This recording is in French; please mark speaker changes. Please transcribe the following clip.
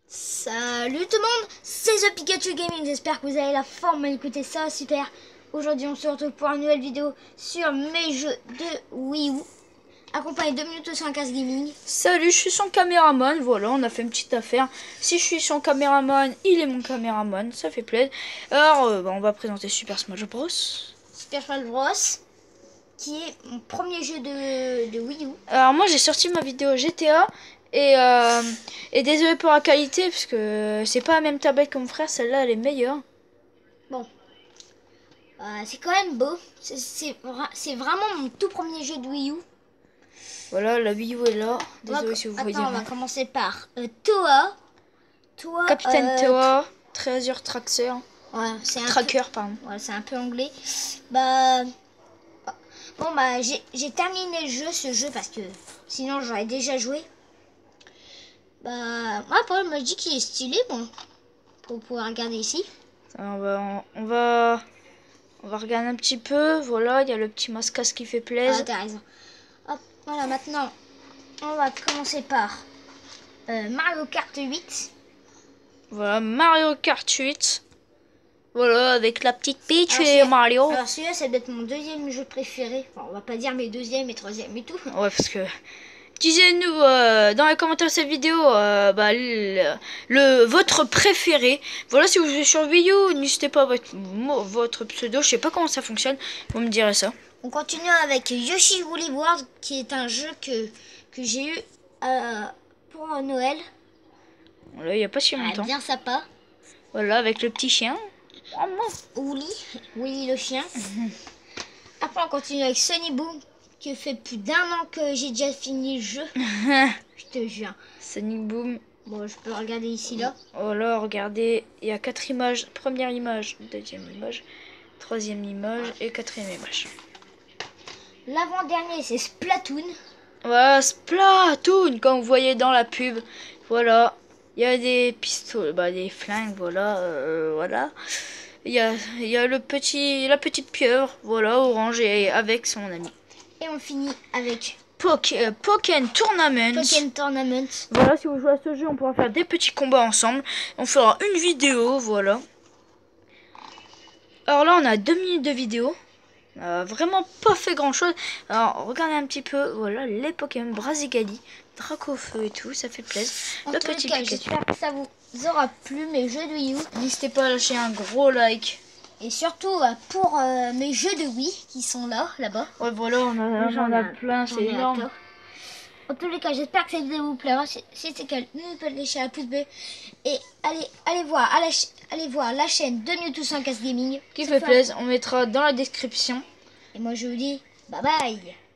Speaker 1: Salut tout le monde, c'est The Pikachu Gaming, j'espère que vous avez la forme à écouter ça, super. Aujourd'hui on se retrouve pour une nouvelle vidéo sur mes jeux de Wii U, accompagné de Minute 115 Gaming.
Speaker 2: Salut, je suis son caméraman, voilà, on a fait une petite affaire. Si je suis son caméraman, il est mon caméraman, ça fait plaisir. Alors, on va présenter Super Smash Bros.
Speaker 1: Super Smash Bros, qui est mon premier jeu de Wii U.
Speaker 2: Alors moi j'ai sorti ma vidéo GTA et désolé pour la qualité parce que c'est pas la même tablette que mon frère, celle-là elle est meilleure.
Speaker 1: Bon, c'est quand même beau, c'est vraiment mon tout premier jeu de Wii U.
Speaker 2: Voilà, la Wii U est là, désolé si vous voyez.
Speaker 1: Attends, on va commencer par Toa.
Speaker 2: Capitaine Toa, Treasure Tracker.
Speaker 1: Ouais, c'est un
Speaker 2: Tracker, pardon.
Speaker 1: Ouais, c'est un peu anglais. Bon, j'ai terminé ce jeu parce que sinon j'aurais déjà joué. Moi, Paul me dit qu'il est stylé, bon, pour pouvoir regarder ici.
Speaker 2: On va regarder un petit peu. Voilà, il y a le petit mascasse qui fait plaisir.
Speaker 1: Ah, t'as raison. Hop, voilà, maintenant, on va commencer par Mario Kart 8.
Speaker 2: Voilà, Mario Kart 8. Voilà, avec la petite Peach
Speaker 1: Alors,
Speaker 2: et Mario.
Speaker 1: Alors celui-là, ça doit être mon deuxième jeu préféré. Enfin, on va pas dire mes deuxième et troisième et tout.
Speaker 2: Ouais, parce que... Disez-nous dans les commentaires de cette vidéo votre préféré. Voilà, si vous jouez sur Wii U, n'hésitez pas à votre pseudo. Je sais pas comment ça fonctionne. Vous me direz ça.
Speaker 1: On continue avec Yoshi Woolly World, qui est un jeu que j'ai eu pour Noël.
Speaker 2: Voilà, il n'y a pas si longtemps.
Speaker 1: Bien sympa.
Speaker 2: Voilà, avec le petit chien.
Speaker 1: Woolly le chien. Après, on continue avec Sunny Boom, qui fait plus d'1 an que j'ai déjà fini le jeu. Je te jure.
Speaker 2: Sonic Boom.
Speaker 1: Bon, je peux regarder ici, là.
Speaker 2: Voilà, regardez, il y a 4 images. Première image, deuxième image, troisième image et quatrième image.
Speaker 1: L'avant-dernier, c'est Splatoon.
Speaker 2: Voilà, Splatoon, comme vous voyez dans la pub. Voilà, il y a des pistolets, des flingues, voilà, voilà. Il y a la petite pieuvre, voilà, orange, et avec son ami.
Speaker 1: Et on finit avec
Speaker 2: Pokken Tournament.
Speaker 1: Pokken Tournament.
Speaker 2: Voilà, si vous jouez à ce jeu, on pourra faire des petits combats ensemble. On fera une vidéo, voilà. Alors là, on a 2 minutes de vidéo. Vraiment pas fait grand chose. Alors regardez un petit peu, voilà les Pokémon Brazigali, Dracofeu et tout, ça fait plaisir.
Speaker 1: En tous les cas, j'espère que ça vous aura plu, mes jeux de Wii U.
Speaker 2: N'hésitez pas à lâcher un gros like.
Speaker 1: Et surtout pour mes jeux de Wii qui sont là-bas.
Speaker 2: Ouais, voilà, j'en ai plein, c'est énorme.
Speaker 1: En tous les cas, j'espère que cette vidéo vous plaira. Si c'est le cas, n'oubliez pas de lâcher un pouce bleu. Et allez voir la chaîne de Mewtwo 115 Gaming.
Speaker 2: Qui fait plaisir, on mettra dans la description.
Speaker 1: Et moi je vous dis bye bye.